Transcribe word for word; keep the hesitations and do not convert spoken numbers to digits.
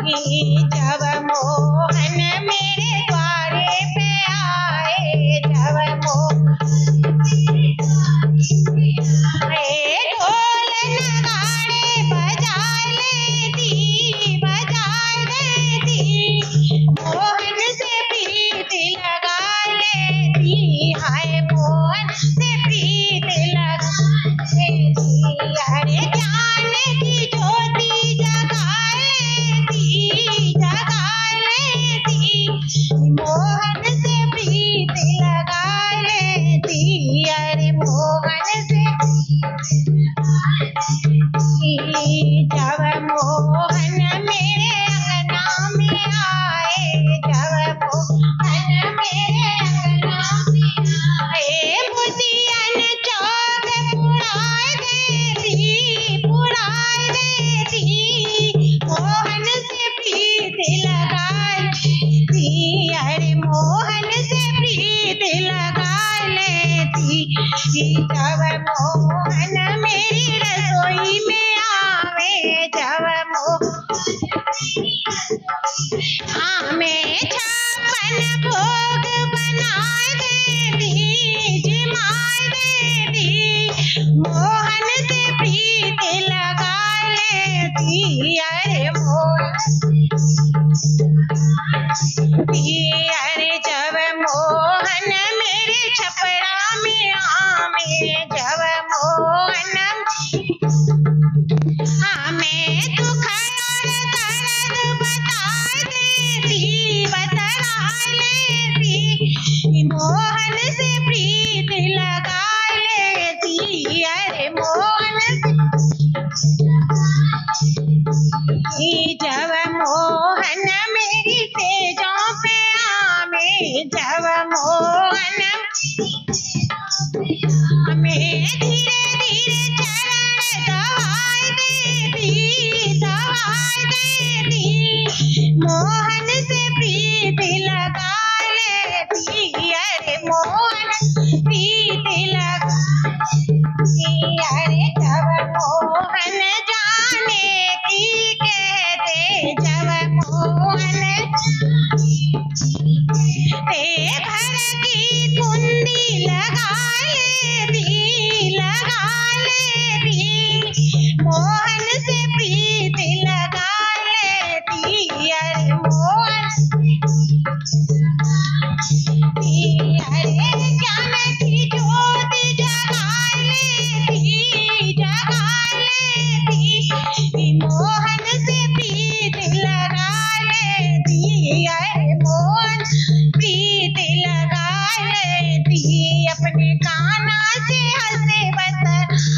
जब मोहन मेरे द्वारे पे आए, जब मोहन ढोल नगाड़े बजा लेती, बजा लेती, मोहन से प्रीत लगा लेती, हाय मोहन से प्रीत लगा लेती। अरे ज्ञान की ज्योति जगा लेती, जगा लेती, मोहन से प्रीत लगा लेती। अरे मोहन से जब मोहन मेरे अंगना में आए, जब मोहन मेरे अंगना में आए, बुधियन चौक पुराए देती, पुराए देती, मोहन से प्रीत लगा लेती। अरे मोहन से प्रीत लगा लेती। जब मोहन मेरी रसोई में आवे, जब मोहन आमे छप्पन भोग बनाए देती, जिमाए देती, मोहन से प्रीत लगा लेती। अरे मोहन अरे जब मोहन मेरे छपरा में आवे, जब मोहन हमें दुख और दर्द बता देती, बता लेती, मोहन से प्रीत लगा लेती। अरे मोहन जब मोहन मेरी सेजों पे आवे, जब मोहन हमें धीरे धीरे चरण दबाए देती, दबाए देती, मोहन से प्रीत लगा लेती। अरे मोहन प्रीत लगा लेती। अरे जब मोहन जाने की कहते, जब मोहन ते घर की कुंडी लगा लेती, लगा लेती, मोहन से प्रीत लगा लेती। अरे मोहन अरे ज्ञान की ज्योति जगा लेती, जगा लेती, मोहन से प्रीत लगा लेती। अरे मोहन प्रीत लगा लेती। अपने कान्हा से हंसे बतर